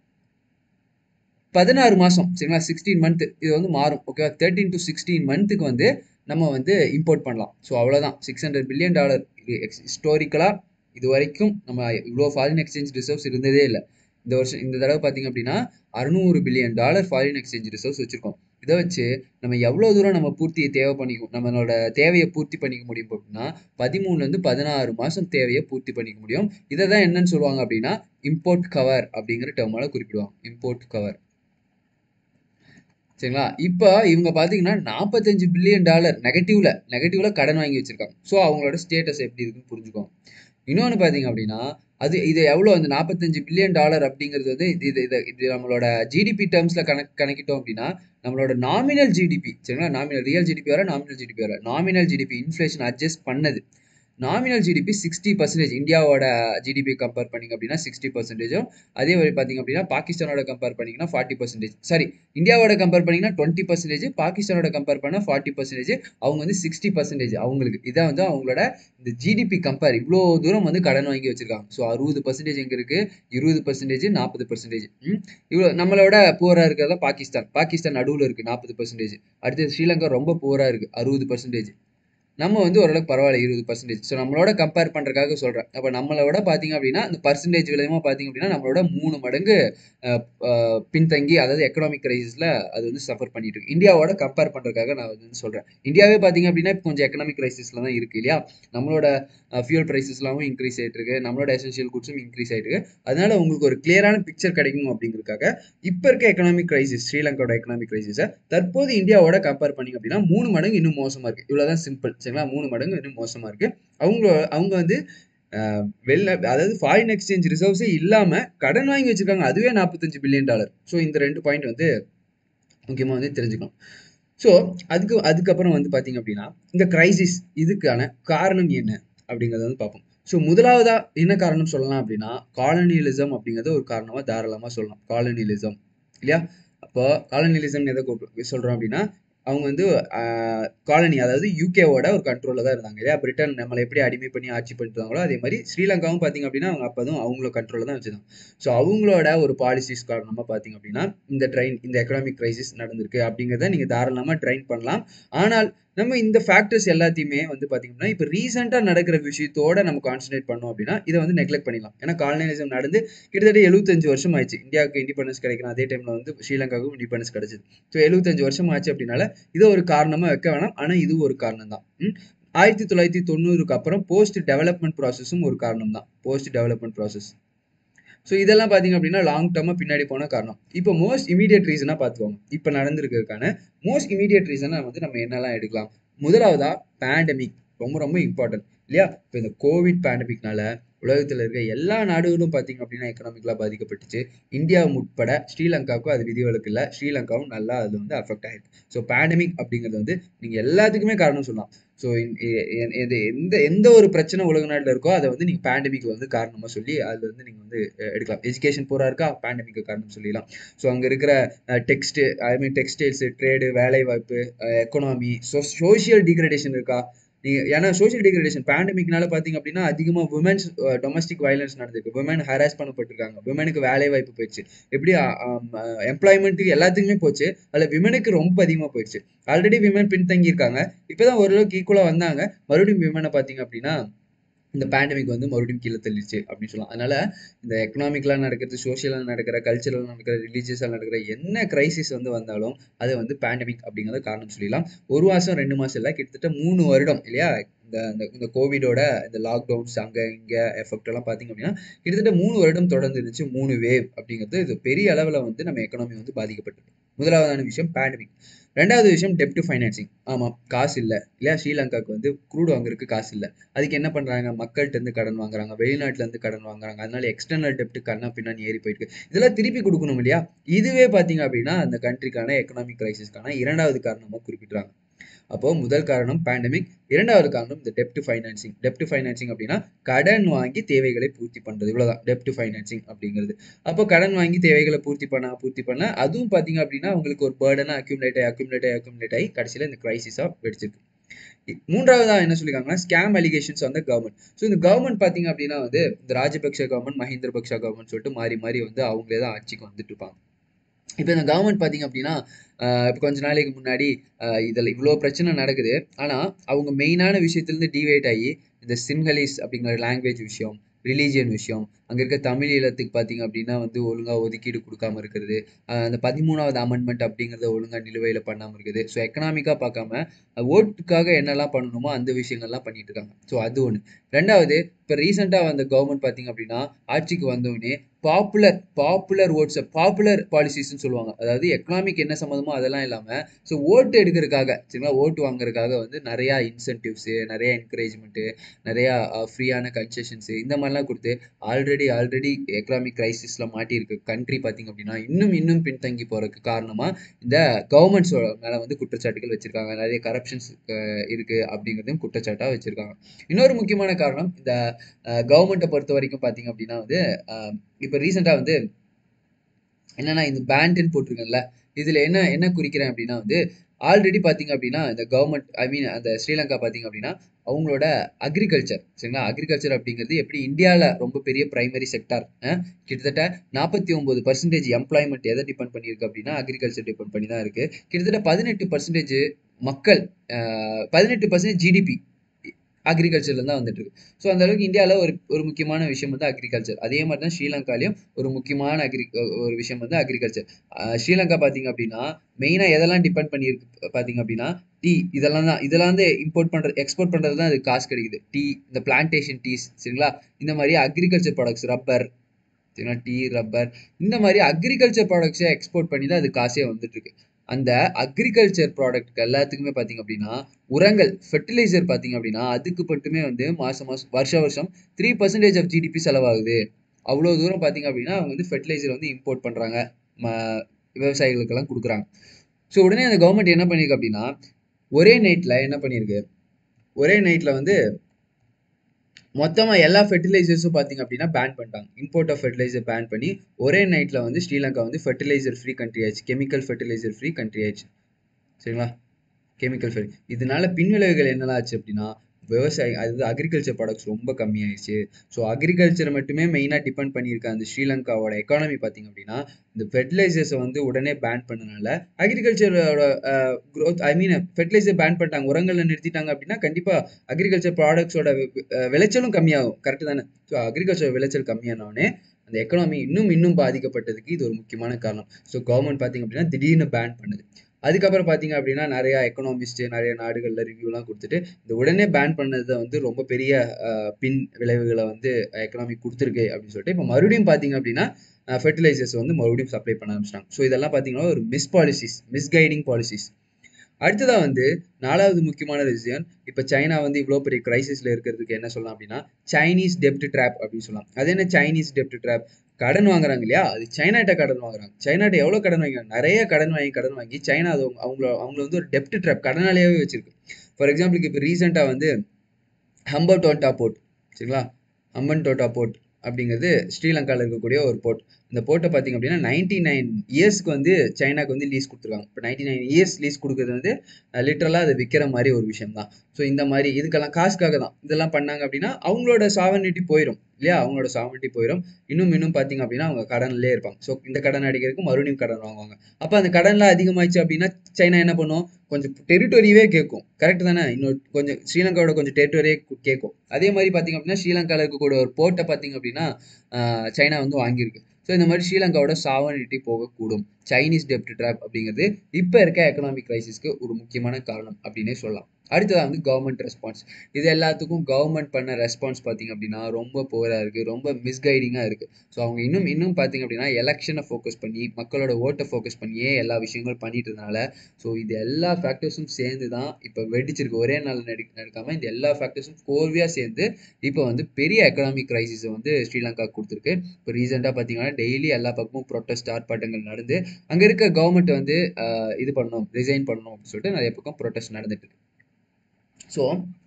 16 மாதம், சரிங்களா, 16 மந்த் இது வந்து மாறும். ஓகேவா? 13 to 16 மந்த்துக்கு வந்து நம்ம வந்து இம்போர்ட் பண்ணலாம். ஸோ அவ்வளோதான். $600 பில்லியன் ஹிஸ்டோரிக்கலாக இது வரைக்கும் நம்ம இவ்வளோ ஃபாரின் எக்ஸ்சேஞ்ச் ரிசர்வ்ஸ் இருந்ததே இல்லை. இந்த தடவை பார்த்தீங்க அப்படின்னா $600 பில்லியன் ஃபாரின் எக்ஸ்சேஞ்ச் ரிசர்வ்ஸ் வச்சுருக்கோம். இதை வச்சு நம்ம எவ்வளோ தூரம் நம்ம நம்மளோட தேவையை பூர்த்தி பண்ணிக்க முடியும் அப்படின்னா 13லேருந்து 16 மாதம் தேவையை பூர்த்தி பண்ணிக்க முடியும். இதை தான் என்னன்னு சொல்லுவாங்க அப்படின்னா இம்போர்ட் கவர் அப்படிங்கிற டேர்மால குறிப்பிடுவாங்க. இம்போர்ட் கவர், சரிங்களா. இப்போ இவங்க பார்த்தீங்கன்னா $45 பில்லியன் நெகட்டிவ்ல கடன் வாங்கி வச்சிருக்காங்க. ஸோ அவங்களோட ஸ்டேட்டஸ் எப்படி இருக்குன்னு புரிஞ்சுக்கோங்க. இன்னொன்று பார்த்தீங்க அப்படின்னா இது எவ்வளோ அந்த $45 பில்லியன் அப்படிங்கிறது வந்து இது நம்மளோட ஜிடிபி டேர்ம்ஸில் கணக்கிட்டோம் அப்படின்னா நம்மளோட நாமினல் ஜிடிபி, சரிங்களா. ரியல் ஜிடிபி வர நாமினல் ஜிடிபி இன்ஃப்ளேஷன் அட்ஜஸ்ட் பண்ணது நாமினல் ஜிடிபி 60%. இந்தியாவோட ஜிடிபி கம்பேர் பண்ணிங்க அப்படின்னா 60%. அதே மாதிரி பார்த்தீங்க அப்படின்னா பாகிஸ்தானோட கம்பேர் பண்ணிங்கன்னா 40%. சாரி, இந்தியாவோட கம்பேர் பண்ணிங்கன்னா 20%, பாகிஸ்தானோட கம்பேர் பண்ணால் 40%, அவங்க வந்து 60%. அவங்களுக்கு இதான் வந்து அவங்களோட இந்த ஜிடிபி கம்பேர். இவ்வளோ தூரம் வந்து கடன் வாங்கி வச்சிருக்காங்க. ஸோ 60% எங்கே இருக்குது, 20%, 40%. இவ்வளோ நம்மளோட புவராக இருக்கிறதா பாகிஸ்தான் நடுவில் இருக்குது 40%. அடுத்து ஸ்ரீலங்கா ரொம்ப புவராக இருக்குது 60%. நம்ம வந்து ஓரளவுக்கு பரவாயில்ல 20%. ஸோ நம்மளோட கம்பேர் பண்ணுறதுக்காக சொல்கிறேன். அப்போ நம்மளோட பார்த்தீங்க அப்படின்னா அந்த பர்சன்டேஜ் விதமாக பார்த்தீங்க அப்படின்னா நம்மளோட 3 மடங்கு பின்தங்கி, அதாவது எக்கனாமிக் கிரைசிஸில் அது வந்து சஃபர் பண்ணிட்டு இருக்கு. இந்தியாவோட கம்பேர் பண்ணுறதுக்காக நான் வந்து சொல்கிறேன். இந்தியாவே பார்த்தீங்க அப்படின்னா இப்போ கொஞ்சம் எக்கனாமிக் கிரைசிஸில் தான் இருக்குது இல்லையா. நம்மளோட ஃபியூல் ப்ரைஸஸ்லாம் இன்க்ரீஸ் ஆகிட்டு இருக்கு, நம்மளோட எசென்ஷியல் குட்ஸும் இன்க்ரீஸ் ஆகிட்டு இருக்கு. அதனால உங்களுக்கு ஒரு கிளியரான பிக்சர் கிடைக்கணும் அப்படிங்கிறதுக்காக இப்போ இருக்க எக்கனாமிக் கிரைசிஸ், ஸ்ரீலங்காவோட எக்கனாமிக் கிரைசிஸை தற்போது இந்தியாவோட கம்பேர் பண்ணிங்க அப்படின்னா 3 மடங்கு இன்னும் மோசமாக இருக்குது. இவ்வளோதான் சிம்பிள். சரிங்களா, 3 மடங்கு இன்னும் மோசமாக இருக்குது. அவங்க வந்து அதாவது ஃபாரின் எக்ஸ்சேஞ்ச் ரிசர்வ்ஸே இல்லாமல் கடன் வாங்கி வச்சிருக்காங்க. அதுவே $45 பில்லியன். ஸோ இந்த 2 பாயிண்ட் வந்து முக்கியமாக வந்து தெரிஞ்சுக்கணும். ஸோ அதுக்கப்புறம் வந்து பார்த்தீங்க அப்படின்னா இந்த கிரைசிஸ் இதுக்கான காரணம் என்ன அப்படிங்கிறத வந்து பார்ப்போம். ஸோ முதலாவதா என்ன காரணம் சொல்லலாம் அப்படின்னா காலனியலிசம் அப்படிங்கிறத ஒரு காரணமாக தாராளமாக சொல்லலாம். காலனியலிசம் இல்லையா. அப்போ காலனியலிசம் எதை சொல்கிறோம் அப்படின்னா அவங்க வந்து காலனி, அதாவது யூகேவோட ஒரு கண்ட்ரோலில் தான் இருந்தாங்க இல்லையா. பிரிட்டன் நம்மளை எப்படி அடிமை பண்ணி ஆட்சி பண்ணிட்டாங்களோ அதே மாதிரி ஸ்ரீலங்காவும் பார்த்தீங்க அப்படின்னா அவங்க அப்போதும் அவங்கள கண்ட்ரோலில் தான் வச்சுருந்தாங்க. ஸோ அவங்களோட ஒரு பாலிசிஸ் காரணமாக பார்த்தீங்க அப்படின்னா இந்த எக்கனாமிக் கிரைசிஸ் நடந்திருக்கு அப்படிங்கிறத நீங்கள் தாராளமாக ட்ரைன் பண்ணலாம். ஆனால் நம்ம இந்த ஃபேக்டர்ஸ் எல்லாத்தையுமே வந்து பார்த்தீங்கன்னா இப்போ ரீசெண்டாக நடக்கிற விஷயத்தோட நம்ம கான்சன்ட்ரேட் பண்ணோம் அப்படின்னா இதை வந்து நெக்லெக்ட் பண்ணிடலாம். ஏன்னா காலனியலிசம் நடந்து கிட்டத்தட்ட 75 வருஷம் ஆயிடுச்சு. இந்தியாவுக்கு இண்டிபெண்டன்ஸ் கிடைக்கணும், அதே டைமில் வந்து ஸ்ரீலங்காவுக்கும் இண்டிபெண்டன்ஸ் கிடைச்சிது. ஸோ 75 வருஷம் ஆச்சு அப்படின்னால இதை ஒரு காரணமாக வைக்க வேணாம். ஆனால் இது ஒரு காரணம் தான். 1990க்கு அப்புறம் போஸ்ட் டெவலப்மெண்ட் ப்ராசஸும் ஒரு காரணம் தான். Post development process. ஸோ இதெல்லாம் பார்த்தீங்க அப்படின்னா லாங் டர்மாக பின்னாடி போன காரணம். இப்போ மோஸ்ட் இமீடியட் ரீசனாக பார்த்துக்கோங்க. இப்போ நடந்திருக்கிறதுக்கான மோஸ்ட் இமீடியட் ரீசனாக வந்து நம்ம என்னெல்லாம் எடுக்கலாம். முதலாவதா பேண்டமிக், ரொம்ப ரொம்ப இம்பார்ட்டன்ட் இல்லையா. இப்போ இந்த கோவிட் பேண்டமிக்னால உலகத்தில் இருக்க எல்லா நாடுகளும் பார்த்தீங்க அப்படின்னா எக்கனாமிக்கலாக பாதிக்கப்பட்டுச்சு. இந்தியா உட்பட ஸ்ரீலங்காவுக்கும் அது விதிவிலக்கு இல்லை. ஸ்ரீலங்காவும் நல்லா அது வந்து அஃபெக்ட் ஆகிருக்கு. ஸோ பேண்டமிக் அப்படிங்கிறது வந்து நீங்கள் எல்லாத்துக்குமே காரணம் சொல்லலாம். ஸோ எந்த ஒரு பிரச்சனை உலக நாட்டில் இருக்கோ அதை வந்து நீங்கள் பேண்டமிக் வந்து காரணமாக சொல்லி அதில் வந்து நீங்கள் வந்து எடுக்கலாம். எஜுகேஷன் பூரா இருக்கா, பேண்டமிக்கு காரணம் சொல்லிடலாம். ஸோ அங்கே இருக்கிற டெக்ஸ்டைல்ஸ், ட்ரேடு, வேலை வாய்ப்பு, எக்கனாமி, சோஷியல் டிகிரடேஷன் இருக்கா. ஏன்னா சோஷியல் டிகிரடேஷன் பேண்டமிக்னால பார்த்தீங்க அப்படின்னா அதிகமாக விமன்ஸ் டொமஸ்டிக் வயலன்ஸ் நடந்திருக்கு. விமன் ஹராஸ் பண்ணப்பட்டிருக்காங்க. விமனுக்கு வேலை வாய்ப்பு போயிடுச்சு. எப்படி எம்ப்ளாய்மெண்ட்டுக்கு எல்லாத்துக்குமே போச்சு. அதில் விமனுக்கு ரொம்ப அதிகமாக போயிடுச்சு. ஆல்ரெடி விமன் பின்தங்கி இருக்காங்க. இப்போதான் ஓரளவுக்கு ஈக்குவலாக வந்தாங்க. மறுபடியும் விமனை பார்த்தீங்க அப்படின்னா இந்த பேண்டமிக் வந்து மறுபடியும் கீழே தள்ளிடுச்சு அப்படின்னு சொல்லலாம். அதனால இந்த எக்கனாமிக்கலாக நடக்கிறது, சோஷியலாக நடக்கிற, கல்ச்சரலாக நடக்கிற, ரிலீஜியஸாக நடக்கிற என்ன கிரைசிஸ் வந்து வந்தாலும் அதை வந்து பேண்டமிக் அப்படிங்கிறத காரணம் சொல்லிடலாம். 1 மாதம் 2 மாதம் இல்லை, கிட்டத்தட்ட 3 வருடம் இல்லையா. இந்த கோவிடோட இந்த லாக்டவுன்ஸ் அங்கே இங்கே எஃபெக்ட் எல்லாம் பார்த்தீங்க அப்படின்னா கிட்டத்தட்ட 3 வருடம் தொடர்ந்து இருந்துச்சு. 3 வேவ் அப்படிங்கிறது இது பெரிய அளவில் வந்து நம்ம எக்கனாமி வந்து பாதிக்கப்பட்டிருக்கு. முதலாவதான விஷயம் பேண்டமிக். ரெண்டாவது விஷயம் டெப்ட் ஃபைனான்சிங். ஆமாம், காசு இல்லை இல்லையா. ஸ்ரீலங்காவுக்கு வந்து க்ரூட் வாங்குறதுக்கு காசு இல்லை. அதுக்கு என்ன பண்ணுறாங்க, மக்கள்கிட்ட இருந்து கடன் வாங்குறாங்க, வெளிநாட்டிலேருந்து கடன் வாங்குறாங்க. அதனால எக்ஸ்டர்னல் டெப்ட் கண்ணா பின்னாடி ஏறி போயிருக்கு. இதெல்லாம் திருப்பி கொடுக்கணும் இல்லையா. இதுவே பார்த்தீங்க அப்படின்னா அந்த கண்ட்ரிக்கான எக்கனாமிக் கிரைசிஸ்க்கான 2வது காரணமாக குறிப்பிட்றாங்க. அப்போ முதல் காரணம் பேண்டமிக், 2வது காரணம் இந்த டெப்ட் ஃபைனான்சிங். டெப்ட் ஃபைனான்சிங் அப்படின்னா கடன் வாங்கி தேவைகளை பூர்த்தி பண்ணுறது, இவ்வளோதான் டெப்ட் ஃபைனான்சிங் அப்படிங்கிறது. அப்போ கடன் வாங்கி தேவைகளை பூர்த்தி பண்ண அதுவும் பார்த்தீங்க அப்படின்னா உங்களுக்கு ஒரு பேர்டனாக அக்யூமுலேட் ஆகி கடைசியில் இந்த கிரைசிஸாக வெடிச்சிருக்கு. 3வதா என்ன சொல்லியிருக்காங்கன்னா scam allegations on the government. So இந்த கவர்மெண்ட் பார்த்தீங்க அப்படின்னா வந்து இந்த ராஜபக்ஷ கவர்மெண்ட், மஹிந்திரபக்ஷ கவர்மெண்ட் சொல்லிட்டு மாறி மாறி வந்து அவங்களே தான் ஆட்சிக்கு வந்துட்டு இருப்பாங்க. இப்போ இந்த கவர்மெண்ட் பார்த்தீங்க அப்படின்னா இப்போ கொஞ்ச நாளைக்கு முன்னாடி இதில் இவ்வளோ பிரச்சனை நடக்குது. ஆனால் அவங்க மெயினான விஷயத்துலேருந்து டிவைட் ஆகி இந்த சின்ஹலிஸ் அப்படிங்கிற லாங்குவேஜ் விஷயம், ரிலீஜியன் விஷயம், அங்கே இருக்க தமிழ் ஈழத்துக்கு பார்த்தீங்க அப்படின்னா வந்து ஒழுங்காக ஒதுக்கீடு கொடுக்காம இருக்கிறது, அந்த 13வது அமெண்ட்மெண்ட் அப்படிங்கிறத ஒழுங்காக நிலுவையில் பண்ணாமல் இருக்குது. ஸோ எக்கனாமிக்காக பார்க்காம ஓட்டுக்காக என்னெல்லாம் பண்ணணுமோ அந்த விஷயங்கள்லாம் பண்ணிட்டு இருக்காங்க. ஸோ அது ஒன்று. ரெண்டாவது, இப்போ ரீசெண்டாக வந்த கவர்மெண்ட் பார்த்தீங்க அப்படின்னா ஆட்சிக்கு வந்தோடனே பாப்புலர் ஓட்ஸ், பாப்புலர் பாலிசிஸ்ன்னு சொல்லுவாங்க. அதாவது எக்கனாமிக் என்ன சம்மந்தமோ அதெல்லாம் இல்லாமல் ஸோ ஓட்டு எடுக்கிறதுக்காக, சரிங்களா, ஓட்டு வாங்குறதுக்காக வந்து நிறையா இன்சென்டிவ்ஸு, நிறைய என்கரேஜ்மெண்ட்டு, நிறையா ஃப்ரீயான கன்செஷன்ஸு இந்த மாதிரிலாம் கொடுத்து ஆல்ரெடி ஆல்ரெடி எக்கனாமிக் கிரைசிஸ்ல மாட்டியிருக்க கண்ட்ரி பார்த்தீங்க அப்படின்னா இன்னும் பின்தங்கி போறதுக்கு காரணமா இந்த கவர்மெண்ட்ஸ் மேல வந்து குற்றச்சாட்டுகள் வச்சிருக்காங்க. நிறைய கரப்ஷன்ஸ் இருக்கு அப்படிங்கிறதையும் குற்றச்சாட்டா வச்சிருக்காங்க. இன்னொரு முக்கியமான காரணம் இந்த கவர்மெண்ட்டை பொறுத்த வரைக்கும் பார்த்தீங்க அப்படின்னா வந்து இப்போ ரீசெண்டா வந்து என்னன்னா இந்த பேண்ட்னு போட்டிருக்கேன்ல, இதுல என்ன என்ன குறிக்கிறேன் அப்படின்னா வந்து ஆல்ரெடி பாத்தீங்க அப்படின்னா இந்த கவர்மெண்ட் அந்த ஸ்ரீலங்கா பாத்தீங்க அப்படின்னா அவங்களோட அக்ரிகல்ச்சர் சரிங்களா, அக்ரிகல்ச்சர் அப்படிங்கிறது எப்படி இந்தியாவில் ரொம்ப பெரிய பிரைமரி செக்டார், கிட்டத்தட்ட 49% எம்ப்ளாய்மெண்ட் எதை டிபெண்ட் பண்ணியிருக்கு அப்படின்னா அக்ரிகல்ச்சர் டிபெண்ட் பண்ணி தான் இருக்கு. கிட்டத்தட்ட 18% மக்கள் 18% ஜிடிபி அக்ரிகல்ச்சர்ல தான் வந்துட்டு இருக்கு. ஸோ அந்த அளவுக்கு இந்தியாவில் ஒரு முக்கியமான விஷயம் வந்து அக்ரிகல்ச்சர். அதே மாதிரி தான் ஸ்ரீலங்காலையும் ஒரு முக்கியமான ஒரு விஷயம் வந்து அக்ரிகல்ச்சர். ஸ்ரீலங்கா பார்த்தீங்க அப்படின்னா மெயினாக எதெல்லாம் டிபெண்ட் பண்ணியிருக்கு பார்த்தீங்க அப்படின்னா டீ, இதெல்லாம் வந்து எக்ஸ்போர்ட் பண்ணுறது தான் அது காசு கிடைக்குது. டீ, இந்த பிளான்டேஷன் டீஸ் சரிங்களா, இந்த மாதிரி அக்ரிகல்ச்சர் ப்ராடக்ட்ஸ், ரப்பர் சரிங்களா, டீ, ரப்பர், இந்த மாதிரி அக்ரிகல்ச்சர் ப்ராடக்ட்ஸை எக்ஸ்போர்ட் பண்ணி தான் அது காசே வந்துட்டு இருக்கு. அந்த அக்ரிகல்ச்சர் ப்ராடக்ட் எல்லாத்துக்குமே பார்த்தீங்க அப்படின்னா உரங்கள், ஃபெர்டிலைசர் பார்த்தீங்க அப்படின்னா அதுக்கு மட்டுமே வந்து வருஷம் 3% ஆஃப் ஜிடிபி செலவாகுது. அவ்வளோ தூரம் பார்த்தீங்க அப்படின்னா அவங்க வந்து ஃபெர்டிலைசர் வந்து இம்போர்ட் பண்ணுறாங்க, விவசாயிகளுக்கெல்லாம் கொடுக்குறாங்க. ஸோ உடனே அந்த கவர்மெண்ட் என்ன பண்ணியிருக்கு அப்படின்னா ஒரே நைட்டில் வந்து மொத்தமாக எல்லா ஃபெர்டிலைசர்ஸும் பார்த்தீங்க அப்படின்னா பேன் பண்ணிட்டாங்க. இம்போர்ட் ஆஃப் ஃபெர்டிலைசர் பேன் பண்ணி ஒரே நைட்டில் வந்து ஸ்ரீலங்கா வந்து ஃபெர்டிலைசர் ஃப்ரீ கண்ட்ரி ஆயிடுச்சு, கெமிக்கல் ஃபெர்டிலைசர் ஃப்ரீ கண்ட்ரி ஆயிடுச்சு சரிங்களா, கெமிக்கல் ஃபெர்டி. இதனால பின்விளைவுகள் என்னெல்லாம் ஆச்சு அப்படின்னா அதாவது அக்ரிகல்ச்சர் ப்ராடக்ட்ஸ் ரொம்ப கம்மியாயிடுச்சு. ஸோ அக்ரிகல்ச்சரை மட்டுமே மெயினாக டிபெண்ட் பண்ணியிருக்க அந்த ஸ்ரீலங்காவோட எக்கானமி பார்த்தீங்க அப்படின்னா இந்த ஃபெர்டிலைசர்ஸை வந்து உடனே பேன் பண்ணனால அக்ரிகல்ச்சரோட க்ரோத், ஃபெர்டிலைசர் பேன் பண்ணிட்டாங்க, உரங்களை நிறுத்திட்டாங்க அப்படின்னா கண்டிப்பாக அக்ரிகல்ச்சர் ப்ராடக்ட்ஸோட விளைச்சலும் கம்மியாகும். கரெக்டு தானே? ஸோ அக்ரிகல்ச்சர் விளைச்சல் கம்மியானோடனே அந்த எக்கனாமி இன்னும் பாதிக்கப்பட்டதுக்கு இது ஒரு முக்கியமான காரணம். ஸோ கவர்மெண்ட் பார்த்தீங்க அப்படின்னா திடீர்னு பேன் பண்ணுது. அதுக்கப்புறம் பார்த்தீங்க அப்படின்னா நிறைய எக்கனாமிஸ்ட் நிறைய நாடுகளில் ரிவ்யூலாம் கொடுத்துட்டு இந்த உடனே பேன் பண்ணதை வந்து ரொம்ப பெரிய பின் விளைவுகளை வந்து எக்கனாமி கொடுத்துருக்கு அப்படின்னு சொல்லிட்டு இப்போ மறுபடியும் பார்த்தீங்க அப்படின்னா ஃபெர்டிலைசர்ஸ் வந்து மறுபடியும் சப்ளை பண்ண ஆரம்பிச்சிட்டாங்க. ஸோ இதெல்லாம் பார்த்தீங்கன்னா ஒரு மிஸ்கைடிங் பாலிசிஸ். அடுத்ததான் வந்து 4வது முக்கியமான ரீசன், இப்போ சைனா வந்து இவ்வளோ பெரிய கிரைசிஸ்ல இருக்கிறதுக்கு என்ன சொல்லலாம் அப்படின்னா சைனீஸ் டெப்ட் ட்ராப் அப்படின்னு சொல்லலாம். அது என்ன சைனீஸ் டெப்ட் ட்ராப்? கடன் வாங்குறாங்க இல்லையா, அது சைனாட்ட கடன் வாங்குறாங்க. சைனாட்ட எவ்வளோ கடன் வாங்கிக்கிறாங்க, நிறைய கடன் வாங்கி சைனா அது அவங்கள வந்து ஒரு டெப்ட் ட்ராப், கடனாலேயே வச்சிருக்கு. ஃபார் எக்ஸாம்பிளுக்கு இப்போ ரீசெண்டாக வந்து ஹம்பன்டோட்டா போர்ட் சரிங்களா, ஹம்பன்டோட்டா போர்ட் அப்படிங்கிறது ஸ்ரீலங்காவில் இருக்கக்கூடிய ஒரு போர்ட். இந்த போர்ட்டை பார்த்தீங்க அப்படின்னா 99 இயர்ஸ்க்கு வந்து சைனாக்கு வந்து லீஸ் கொடுத்துருக்காங்க. இப்போ 99 இயர்ஸ் லீஸ் கொடுக்குறது வந்து லிட்டரலாக அதை விற்கிற மாதிரி ஒரு விஷயம் தான். ஸோ இந்த மாதிரி இதுக்கெல்லாம் காசுக்காக தான் இதெல்லாம் பண்ணாங்க அப்படின்னா அவங்களோட சாவர்னிட்டி போயிடும் இல்லையா, அவங்களோட சாவர்னிட்டி போயிடும். இன்னும் பார்த்தீங்க அப்படின்னா அவங்க கடன்லேயே இருப்பாங்க. ஸோ இந்த கடன் அடிக்கிறதுக்கு மறுபடியும் கடன் வாங்குவாங்க. அப்போ அந்த கடன்லாம் அதிகமாயிடுச்சு அப்படின்னா சைனா என்ன பண்ணும், கொஞ்சம் டெரிட்டோரியவே கேட்கும். கரெக்ட் தானே? இன்னும் கொஞ்சம் ஸ்ரீலங்காவோட கொஞ்சம் டெரிட்டோரியே கேட்கும். அதே மாதிரி பார்த்தீங்க அப்படின்னா ஸ்ரீலங்காவில் இருக்கக்கூடிய ஒரு போர்ட்டை பார்த்தீங்க அப்படின்னா சைனா வந்து வாங்கியிருக்கு. ஸோ இந்த மாதிரி ஸ்ரீலங்காவோட சாவர்னிட்டி போகக்கூடும். சைனீஸ் டெப்ட் ட்ராப் அப்படிங்கிறது இப்போ இருக்க எக்கனாமிக் கிரைசிஸ்க்கு ஒரு முக்கியமான காரணம் அப்படின்னே சொல்லலாம். அடுத்ததாக வந்து கவர்மெண்ட் ரெஸ்பான்ஸ். இது எல்லாத்துக்கும் கவர்மெண்ட் பண்ண ரெஸ்பான்ஸ் பார்த்தீங்க அப்படின்னா ரொம்ப புவராக இருக்குது, ரொம்ப மிஸ்கைடிங்காக இருக்குது. ஸோ அவங்க இன்னும் பார்த்தீங்க அப்படின்னா எலெக்ஷனை ஃபோக்கஸ் பண்ணி மக்களோட ஓட்டை ஃபோக்கஸ் பண்ணியே எல்லா விஷயங்களும் பண்ணிட்டு இருந்தனால ஸோ இது எல்லா ஃபேக்டர்ஸும் சேர்ந்து தான் இப்போ வெடிச்சிருக்கு. ஒரே நாள் நடக்காமல் இந்த எல்லா ஃபேக்டர்ஸும் கோர்வையாக சேர்ந்து இப்போ வந்து பெரிய எக்கனாமிக் கிரைசிஸை வந்து ஸ்ரீலங்கா கொடுத்துருக்கு. இப்போ ரீசெண்டாக பார்த்தீங்கன்னா டெய்லி எல்லா பக்கமும் ப்ரொட்டஸ்ட் ஆர்ப்பாட்டங்கள் நடந்து அங்கே இருக்க கவர்மெண்ட் வந்து இது பண்ணணும், ரிசைன் பண்ணணும் அப்படின்னு சொல்லிட்டு நிறைய பக்கம் ப்ரொட்டஸ்ட் நடந்துட்டு இருக்கு. ஸோ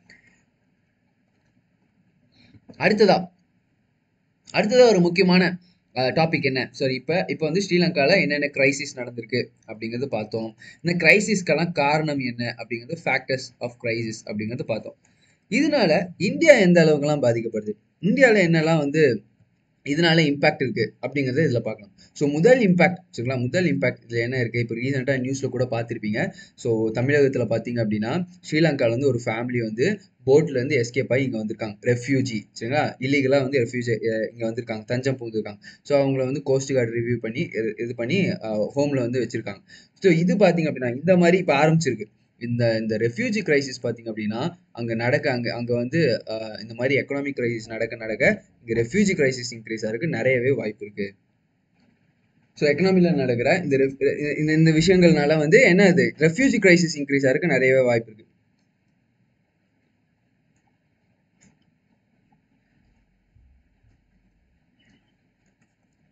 அடுத்ததா ஒரு முக்கியமான டாபிக் என்ன, சரி இப்போ வந்து ஸ்ரீலங்காவில் என்னென்ன கிரைசிஸ் நடந்திருக்கு அப்படிங்கிறது பார்த்தோம். இந்த கிரைசிஸ்க்கெல்லாம் காரணம் என்ன அப்படிங்கிறது ஃபேக்டர்ஸ் ஆஃப் கிரைசிஸ் அப்படிங்கிறது பார்த்தோம். இதனால இந்தியா எந்த அளவுக்குலாம் பாதிக்கப்படுது, இந்தியாவில் என்னெல்லாம் வந்து இதனால இம்பாக்ட் இருக்கு அப்படிங்கறத இதுல பார்க்கலாம். ஸோ முதல் இம்பாக்ட் இதுல என்ன இருக்கு, இப்போ ரீசெண்டா நியூஸ்ல கூட பார்த்திருப்பீங்க. ஸோ தமிழகத்துல பாத்தீங்க அப்படின்னா ஸ்ரீலங்கால வந்து ஒரு ஃபேமிலி வந்து போட்ல இருந்து எஸ்கேப் ஆகி இங்க வந்திருக்காங்க, ரெஃப்யூஜி சரிங்களா, இல்லீகலா வந்து ரெஃப்யூஜி இங்க வந்திருக்காங்க, தஞ்சம் புகுந்திருக்காங்க. ஸோ அவங்கள வந்து கோஸ்ட் கார்டு ரிவ்யூ பண்ணி இது பண்ணி ஹோம்ல வந்து வச்சிருக்காங்க. ஸோ இது பாத்தீங்க அப்படின்னா இந்த மாதிரி இப்போ ஆரம்பிச்சிருக்கு. இந்த ரெஃப்யூஜி கிரைசிஸ் பாத்தீங்க அப்படின்னா அங்க வந்து இந்த மாதிரி எக்கனாமிக் கிரைசிஸ் நடக்க இங்க ரெஃப்யூஜி கிரைசிஸ் இன்க்ரீஸ் ஆகிறதுக்கு நிறையவே வாய்ப்பு இருக்கு. ஸோ எக்கனாமில நடக்கிற இந்த விஷயங்கள்னால வந்து என்னது ரெஃப்யூஜி கிரைசிஸ் இன்க்ரீஸ் ஆகிறதுக்கு நிறையவே வாய்ப்பு இருக்கு.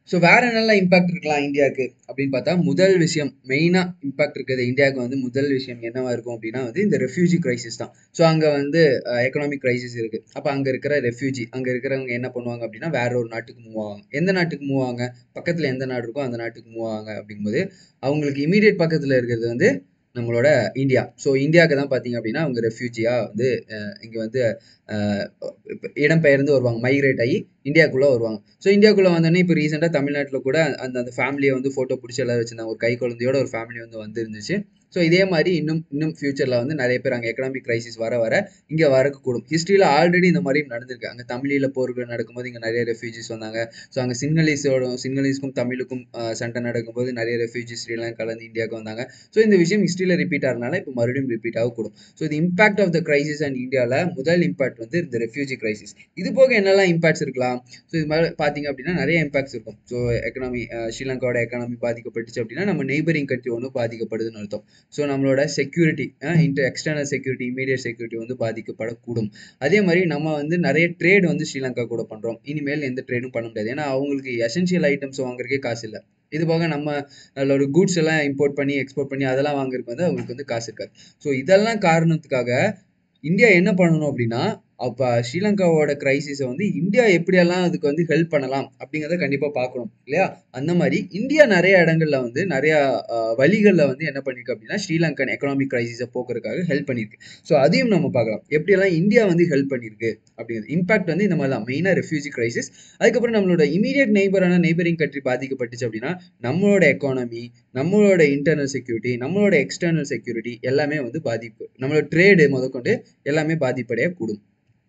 ஸோ வேற என்னெல்லாம் இம்பாக்ட் இருக்கலாம் இந்தியாவுக்கு அப்படின்னு பார்த்தா முதல் விஷயம் மெயினாக இம்பாக்ட் இருக்கிறது இந்தியாவுக்கு வந்து முதல் விஷயம் என்னவா இருக்கும் அப்படின்னா வந்து இந்த ரெஃப்யூஜி கிரைசிஸ் தான். ஸோ அங்கே வந்து எக்கனாமிக் கிரைசிஸ் இருக்குது. அப்போ அங்கே இருக்கிற ரெஃப்யூஜி அங்கே இருக்கிறவங்க என்ன பண்ணுவாங்க அப்படின்னா வேற ஒரு நாட்டுக்கு மூவ் ஆவாங்க. எந்த நாட்டுக்கு மூவ் ஆவாங்க? பக்கத்தில் எந்த நாடு இருக்கோ அந்த நாட்டுக்கு மூவ் ஆவாங்க. அப்படிங்கும்போது அவங்களுக்கு இமீடியட் பக்கத்தில் இருக்கிறது வந்து நம்மளோட இந்தியா. ஸோ இந்தியாவுக்கு தான் பார்த்தீங்க அப்படின்னா அவங்க ரெஃப்யூஜியாக வந்து இங்கே வந்து இடம்பெயர்ந்து வருவாங்க, மைக்ரேட் ஆகி இந்தியாவுக்குள்ளே வருவாங்க. ஸோ இந்தியாவுக்குள்ளே வந்தோடனே இப்போ ரீசெண்டாக தமிழ்நாட்டில் கூட அந்த ஃபேமிலியை வந்து ஃபோட்டோ பிடிச்சி எல்லாரும் வச்சுருந்தாங்க. ஒரு கை குழந்தையோட ஒரு ஃபேமிலி வந்து இருந்துச்சு. ஸோ இதே மாதிரி இன்னும் ஃபியூச்சரில் வந்து நிறைய பேர் அங்கே எக்கனாமிக் கிரைசிஸ் வர இங்கே வரக்கூடும். ஹிஸ்ட்ரியில் ஆல்ரெடி இந்த மாதிரி நடந்திருக்கு. அங்கே தமிழில் போர்கள் நடக்கும்போது இங்கே நிறைய ரெஃப்யூஜிஸ் வந்தாங்க. ஸோ அங்கே சிங்களீஸ்க்கும் தமிழுக்கும் சண்டை நடக்கும்போது நிறைய ரெஃப்யூஜிஸ் ஸ்ரீலங்காலேருந்து இந்தியாவுக்கு வந்தாங்க. ஸோ இந்த விஷயம் ஹிஸ்ட்ரியில் ரிப்பீட் ஆகிறதுனால இப்போ மறுபடியும் ரிப்பீட் ஆகக்கூடும். ஸோ இது impact of the crisis and இந்தியாவில் முதல் இம்பாக்ட் வந்து இந்த ரெஃப்யூஜி கிரைசிஸ். இது போக என்னெல்லாம் இம்பாக்ட்ஸ் இருக்கலாம்? ஸோ இது மாதிரி பார்த்தீங்க அப்படின்னா நிறைய இம்பாக்ட்ஸ் இருக்கும். ஸோ எக்கனாமி ஸ்ரீலங்காவோட எக்கனாமி பாதிக்கப்பட்டுச்சு அப்படின்னா நம்ம நெய்பரிங் கண்ட்ரி ஒன்று பாதிக்கப்படுதுன்னு அர்த்தம். ஸோ நம்மளோட security external security immediate security வந்து பாதிக்கப்படக்கூடும். அதே மாதிரி நம்ம வந்து நிறைய ட்ரேட் வந்து ஸ்ரீலங்கா கூட பண்ணுறோம். இனிமேல் எந்த ட்ரேடும் பண்ண முடியாது. ஏன்னா அவங்களுக்கு எசென்ஷியல் ஐட்டம்ஸ் வாங்குறதுக்கே காசு இல்லை. இது போக நம்மளோட கூட்ஸ் எல்லாம் இம்போர்ட் பண்ணி எக்ஸ்போர்ட் பண்ணி அதெல்லாம் வாங்குறதுக்கு வந்து அவங்களுக்கு வந்து காசு இருக்காது. ஸோ இதெல்லாம் காரணத்துக்காக இந்தியா என்ன பண்ணணும் அப்படின்னா அப்போ ஸ்ரீலங்காவோட கிரைசிஸை வந்து இந்தியா எப்படியெல்லாம் அதுக்கு வந்து ஹெல்ப் பண்ணலாம் அப்படிங்கிறத கண்டிப்பாக பார்க்கணும் இல்லையா? அந்த மாதிரி இந்தியா நிறைய இடங்கள்ல வந்து நிறைய வழிகளில் வந்து என்ன பண்ணியிருக்கு அப்படின்னா ஸ்ரீலங்கன் எக்கனாமிக் கிரைசிஸை போக்குறதுக்காக ஹெல்ப் பண்ணியிருக்கு. ஸோ அதையும் நம்ம பார்க்கலாம் எப்படியெல்லாம் இந்தியா வந்து ஹெல்ப் பண்ணியிருக்கு அப்படிங்கிறது. இம்பாக்ட் வந்து இந்த மாதிரி தான் மெயினாக ரெஃப்யூஜி கிரைசிஸ். அதுக்கப்புறம் நம்மளோட இமீடியட் நெய்பரிங் கண்ட்ரி பாதிக்கப்பட்டுச்சு அப்படின்னா நம்மளோட எக்கானமி, நம்மளோட இன்டர்னல் செக்யூரிட்டி, நம்மளோட எக்ஸ்டர்னல் செக்யூரிட்டி எல்லாமே வந்து பாதிப்பு, நம்மளோட ட்ரேடு முதற்கொண்டு எல்லாமே பாதிப்படைய கூடும்.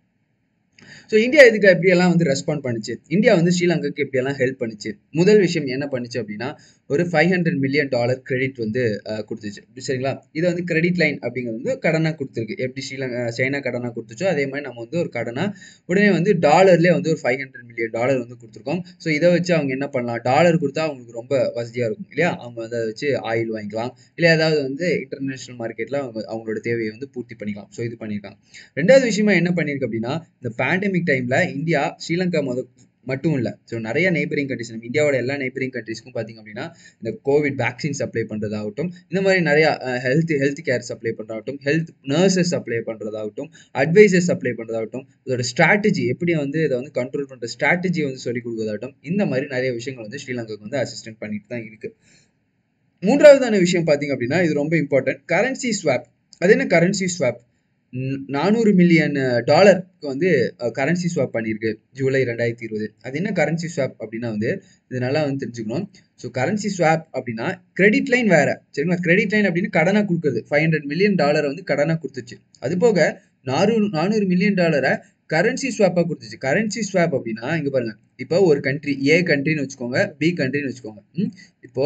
ஸோ இந்தியா இதுக்கு எப்படியெல்லாம் வந்து ரெஸ்பாண்ட் பண்ணுச்சு, இந்தியா வந்து ஸ்ரீலங்காக்கு எப்படியெல்லாம் ஹெல்ப் பண்ணுச்சு. முதல் விஷயம் என்ன பண்ணுச்சு அப்படின்னா ஒரு $500 மில்லியன் கிரெடிட் வந்து கொடுத்துச்சு. சரிங்களா? இதை வந்து கிரெடிட் லைன் அப்படிங்கிறது வந்து கடனாக கொடுத்துருக்கு. எப்படி சைனா கடனாக கொடுத்துச்சோ அதே மாதிரி நம்ம வந்து ஒரு கடனாக உடனே வந்து டாலர்லேயே வந்து ஒரு $500 மில்லியன் வந்து கொடுத்துருக்கோம். ஸோ இதை வச்சு அவங்க என்ன பண்ணலாம், டாலர் கொடுத்தா அவங்களுக்கு ரொம்ப வசதியாக இருக்கும் இல்லையா? அவங்க வந்து அதை வச்சு ஆயில் வாங்கிக்கலாம், இல்லை ஏதாவது வந்து இன்டர்நேஷனல் மார்க்கெட்டில் அவங்களோட தேவையை வந்து பூர்த்தி பண்ணிக்கலாம். ஸோ இது பண்ணியிருக்காங்க. ரெண்டாவது விஷயமா என்ன பண்ணியிருக்கு அப்படின்னா இந்த பேண்டமிக் டைமில் இந்தியா ஸ்ரீலங்கா மட்டும் இல்லை, ஸோ நிறைய நெய்பரிங் கண்ட்ரிஸ் நம்ம இந்தியாவோட எல்லா நெய்பரிங் கண்ட்ரிஸ்க்கும் பார்த்தீங்க அப்படின்னா இந்த கோவிட் வேக்சின் சப்ளை பண்ணுறதாகட்டும், இந்த மாதிரி நிறையா ஹெல்த் கேர் சப்ளை பண்ணுறதாகட்டும், ஹெல்த் நர்சஸ் சப்ளை பண்ணுறதாகட்டும், அட்வைசர்ஸ் சப்ளை பண்ணுறதாகட்டும், இதோட ஸ்ட்ராட்டஜி எப்படி வந்து இதை வந்து கண்ட்ரோல் பண்ணுற ஸ்ட்ராட்டஜி வந்து சொல்லிக் கொடுக்குறதாகட்டும், இந்த மாதிரி நிறைய விஷயங்கள் வந்து ஸ்ரீலங்காவுக்கு வந்து அசிஸ்டன்ட் பண்ணிட்டு தான் இருக்குது. மூன்றாவதான விஷயம் பார்த்தீங்க அப்படின்னா இது ரொம்ப இம்பார்ட்டன்ட், கரன்சி ஸ்வாப். அது என்ன கரன்சி ஸ்வாப்? $400 மில்லியன் வந்து கரன்சி ஸ்வாப் பண்ணியிருக்கு ஜூலை 2020. அது என்ன கரன்சி ஸ்வாப் அப்படின்னா வந்து இது நல்லா வந்து தெரிஞ்சுக்கணும். ஸோ கரன்சி ஸ்வாப் அப்படின்னா கிரெடிட் லைன் வேற, சரிங்களா? கிரெடிட் லைன் அப்படின்னு கடனாக கொடுக்குறது. $500 மில்லியன் வந்து கடனாக கொடுத்துச்சு. அது போக $400 மில்லியன் கரன்சி ஸ்வாப்பாக கொடுத்துச்சு. கரன்சி ஸ்வாப் அப்படின்னா இங்கே பாருங்க, இப்போ ஒரு கண்ட்ரி ஏ கண்ட்ரின்னு வச்சுக்கோங்க, பி கண்ட்ரின்னு வச்சுக்கோங்க. இப்போ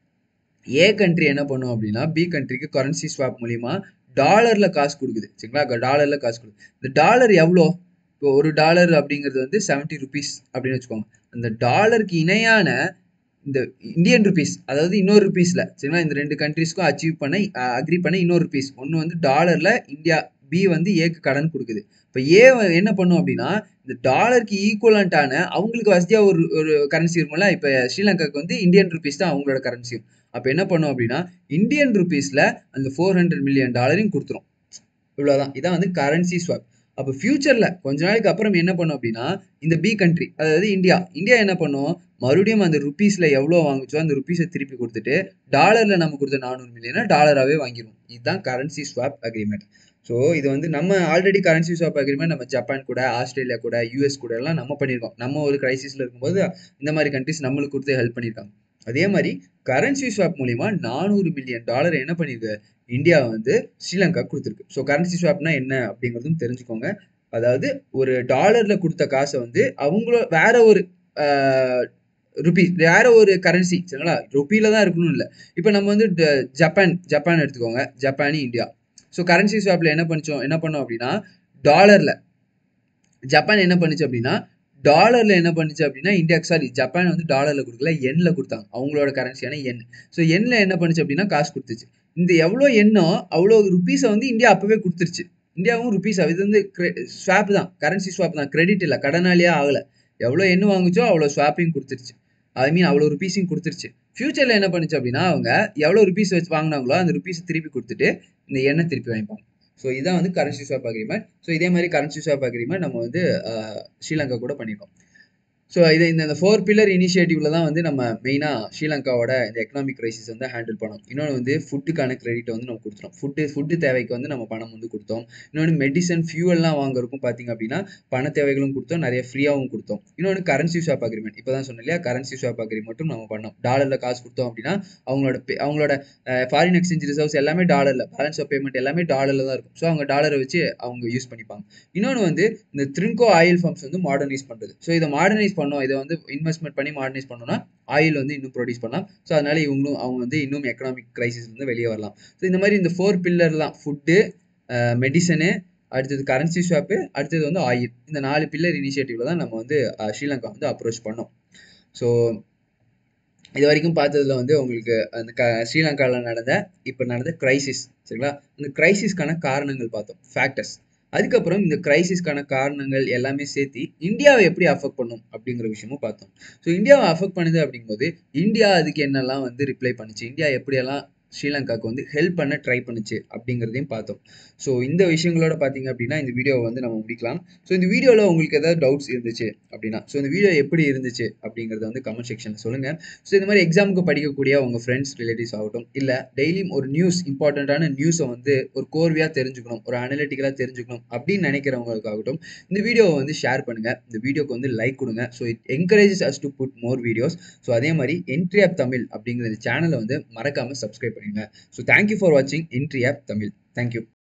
ஏ கண்ட்ரி என்ன பண்ணும் அப்படின்னா பி கண்ட்ரிக்கு கரன்சி ஸ்வாப் மூலியமா டாலர்ல காசு கொடுக்குது. சரிங்களா? டாலர்ல காசு கொடுக்குது. இந்த டாலர் எவ்வளோ? இப்போ ஒரு டாலர் அப்படிங்கிறது வந்து 70 ருபீஸ் அப்படின்னு வச்சுக்கோங்க. அந்த டாலருக்கு இணையான இந்த இந்தியன் ருபீஸ், அதாவது இன்னொரு ருபீஸ்ல, சரிங்களா? இந்த ரெண்டு கண்ட்ரிஸ்க்கும் அக்ரி பண்ண இன்னொரு ருபீஸ் ஒன்று வந்து டாலர்ல இந்தியா பி வந்து ஏக்கு கடன் கொடுக்குது. இப்போ ஏ என்ன பண்ணும் அப்படின்னா இந்த டாலருக்கு ஈக்குவலண்டான அவங்களுக்கு வசதியாக ஒரு கரன்சி இருக்கும்ல. இப்போ ஸ்ரீலங்காவுக்கு வந்து இந்தியன் ருபீஸ் தான் அவங்களோட கரன்சியும். அப்போ என்ன பண்ணும் அப்படின்னா இந்தியன் ருபீஸில் அந்த $400 மில்லியன் கொடுத்துரும். இவ்வளோதான். இதான் வந்து கரன்சி ஸ்வாப். அப்போ ஃபியூச்சரில் கொஞ்ச நாளைக்கு அப்புறம் என்ன பண்ணும் அப்படின்னா இந்த பி கண்ட்ரி, அதாவது இந்தியா என்ன பண்ணும், மறுபடியும் அந்த ருபீஸில் எவ்வளோ வாங்குச்சோ அந்த ருபீஸை திருப்பி கொடுத்துட்டு டாலரில் நம்ம கொடுத்த 400 மில்லியனை டாலராகவே வாங்கிடும். இதுதான் கரன்சி ஸ்வாப் அக்ரிமெண்ட். ஸோ இது வந்து நம்ம ஆல்ரெடி கரன்சி ஸ்வாப் அக்ரிமெண்ட் நம்ம ஜப்பான் கூட, ஆஸ்திரேலியா கூட, யூஎஸ் கூட எல்லாம் நம்ம பண்ணியிருக்கோம். நம்ம ஒரு கிரைசிஸில் இருக்கும்போது இந்த மாதிரி கண்ட்ரிஸ் நம்மளுக்கு கொடுத்து ஹெல்ப் பண்ணியிருக்காங்க. அதே மாதிரி கரன்சி ஸ்வாப் மூலிமா $400 மில்லியன் என்ன பண்ணியிருக்கு இந்தியா வந்து ஸ்ரீலங்கா கொடுத்துருக்கு. ஸோ கரன்சி ஸ்வாப்னா என்ன அப்படிங்கிறதும் தெரிஞ்சுக்கோங்க. அதாவது ஒரு டாலர்ல கொடுத்த காசை வந்து அவங்கள வேற ஒரு ருபி, வேற ஒரு கரன்சி, சரிங்களா? ருபியில தான் இருக்கணும் இல்லை. இப்போ நம்ம வந்து ஜப்பான் எடுத்துக்கோங்க, ஜப்பானி இந்தியா. ஸோ கரன்சி ஸ்வாப்ல என்ன பண்ணோம் அப்படின்னா டாலர்ல ஜப்பான் என்ன பண்ணுச்சு அப்படின்னா இந்தியாவுக்கு ஜப்பான் வந்து டாலர்ல கொடுக்கல, எண்ல கொடுத்தாங்க. அவங்களோட கரன்சியான எண். ஸோ எண்ல என்ன பண்ணுச்சு அப்படின்னா காசு கொடுத்துச்சு. இந்த எவ்வளோ எண்ணோ அவ்வளோ ருபீஸை வந்து இந்தியா அப்பவே கொடுத்துருச்சு. இந்தியாவும் ருபீஸ் இது வந்து ஸ்வாப் தான், கரன்சி ஸ்வாப் தான், கிரெடிட் இல்லை, கடனாளியே ஆகலை. எவ்வளோ எண்ணு வாங்குச்சோ அவ்வளோ ஸ்வாப்பையும் கொடுத்துருச்சு. ஐ மீன் அவ்வளோ ருபீஸையும் கொடுத்துருச்சு. ஃபியூச்சரில் என்ன பண்ணுச்சு அப்படின்னா அவங்க எவ்வளோ ருபீஸ் வச்சு வாங்கினாங்களோ அந்த ருபீஸ் திருப்பி கொடுத்துட்டு இந்த எண்ணெய் திருப்பி வாங்கிப்பாங்க. ஸோ இதான் வந்து கரன்சி ஸ்வாப் அக்ரிமெண்ட். ஸோ இதே மாதிரி கரன்சி ஸ்வாப் அக்ரிமெண்ட் நம்ம வந்து ஸ்ரீலங்கா கூட பண்ணியிருக்கோம். ஸோ இது இந்த 4 பில்லர் இனிஷியேட்டிவ்ல தான் வந்து நம்ம மெயினாக ஸ்ரீலங்காவோட இந்த எக்கனாமிக் கிரைசிஸ் வந்து ஹேண்டில் பண்ணோம். இன்னொன்று வந்து ஃபுட்டுக்கான கிரெடிட் வந்து நம்ம கொடுத்துட்டோம். ஃபுட்டு தேவைக்கு வந்து நம்ம பணம் வந்து கொடுத்தோம். இன்னொன்று மெடிசன் ஃபியூவல்லாம் வாங்குறதுக்கும் பார்த்தீங்க அப்படின்னா பண தேவைகளும் கொடுத்தோம், நிறைய ஃப்ரீயாகவும் கொடுத்தோம். இன்னொன்று கரன்சி ஸ்வாப் அக்ரிமெண்ட், இப்போ தான் சொன்னேன் இல்லையா, கரன்சி ஸ்வாப் அக்ரிமெண்ட்டும் நம்ம பண்ணோம். டாலரில் காசு கொடுத்தோம் அப்படின்னா அவங்களோட ஃபாரின் எக்ஸ்சேஞ்ச் ரிசர்வ்ஸ் எல்லாமே டாலரில், பேலன்ஸ் ஆஃப் பேமெண்ட் எல்லாமே டாலரில் தான் இருக்கும். ஸோ அவங்க டாலரை வச்சு அவங்க யூஸ் பண்ணிப்பாங்க. இன்னொன்று வந்து இந்த த்ரிங்கோ ஆயில் ஃபார்ம்ஸ் வந்து மாடர்னைஸ் பண்ணுறது. ஸோ இதை மாடர்னைஸ் பண்ணோம், இதை வந்து இன்வெஸ்ட்மெண்ட் பண்ணி மாடர்னைஸ் பண்ணோம்னா ஆயில் வந்து இன்னும் ப்ரொடியூஸ் பண்ணலாம். ஸோ அதனால அவங்க வந்து இன்னும் எக்கனாமிக் கிரைசிஸ்லேருந்து வெளியே வரலாம். ஸோ இந்த மாதிரி இந்த 4 பில்லர்லாம் ஃபுட்டு, மெடிசனு, அடுத்தது கரன்சி ஸ்வாப்பு, அடுத்தது வந்து ஆயில், இந்த 4 பில்லர் இனிஷியேட்டிவ்ல தான் நம்ம வந்து ஸ்ரீலங்கா வந்து அப்ரோச் பண்ணோம். ஸோ இது வரைக்கும் பார்த்ததுல வந்து உங்களுக்கு அந்த ஸ்ரீலங்காவில் இப்போ நடந்த கிரைசிஸ், சரிங்களா, அந்த கிரைசிஸ்க்கான காரணங்கள் பார்த்தோம், ஃபேக்டர்ஸ். அதுக்கப்புறம் இந்த கிரைசிஸ்க்கான காரணங்கள் எல்லாமே சேர்த்து இந்தியாவை எப்படி அஃபெக்ட் பண்ணும் அப்படிங்கிற விஷயமும் பார்த்தோம். ஸோ இந்தியாவை அஃபெக்ட் பண்ணுது அப்படிங்கும்போது இந்தியா அதுக்கு என்னெல்லாம் வந்து ரிப்ளை பண்ணுச்சு, இந்தியா எப்படியெல்லாம் ஸ்ரீலங்காவுக்கு வந்து ஹெல்ப் பண்ண ட்ரை பண்ணுச்சு அப்படிங்கிறதையும் பார்த்தோம். ஸோ இந்த விஷயங்களோட பார்த்தீங்க அப்படின்னா இந்த வீடியோவை வந்து நம்ம முடிக்கலாம். ஸோ இந்த வீடியோவில் உங்களுக்கு ஏதாவது டவுட்ஸ் இருந்துச்சு அப்படின்னா, ஸோ இந்த வீடியோ எப்படி இருந்துச்சு அப்படிங்கிறத வந்து கமெண்ட் செக்ஷனில் சொல்லுங்கள். ஸோ இந்த மாதிரி எக்ஸாமுக்கு படிக்கக்கூடிய உங்கள் ஃப்ரெண்ட்ஸ், ரிலேட்டிவ்ஸ் ஆகட்டும், இல்லை டெய்லியும் ஒரு நியூஸ், இம்பார்ட்டண்ட்டான நியூஸை வந்து ஒரு கோர்வையாக தெரிஞ்சுக்கணும், ஒரு அனலிட்டிக்கலாக தெரிஞ்சுக்கணும் அப்படின்னு நினைக்கிறவங்களுக்காகட்டும் இந்த வீடியோவை வந்து ஷேர் பண்ணுங்கள். இந்த வீடியோக்கு வந்து லைக் கொடுங்க. So it encourages us to put more videos. So அதே மாதிரி என்ட்ரி ஆப் தமிழ் அப்படிங்கிற இந்த சேனலை வந்து மறக்காமல் சப்ஸ்கிரைப் பண்ணுங்க. ஸோ தேங்க்யூ ஃபார் வாட்சிங் என்ட்ரி ஆப் தமிழ். தேங்க்யூ.